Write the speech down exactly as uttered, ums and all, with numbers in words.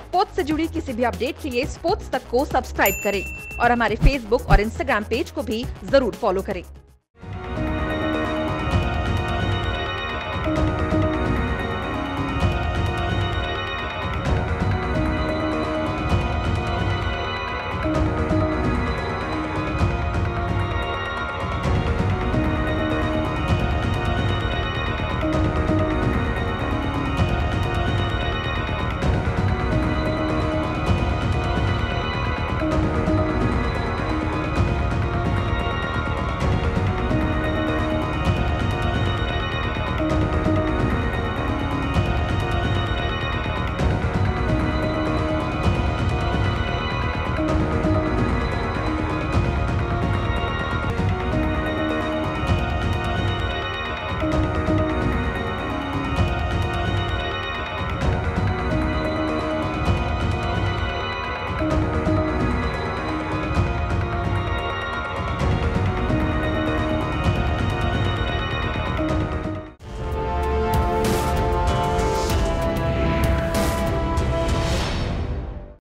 Sports से जुड़ी किसी भी अपडेट के लिए स्पोर्ट्स तक को सब्सक्राइब करें और हमारे फेसबुक और इंस्टाग्राम पेज को भी जरूर फॉलो करें।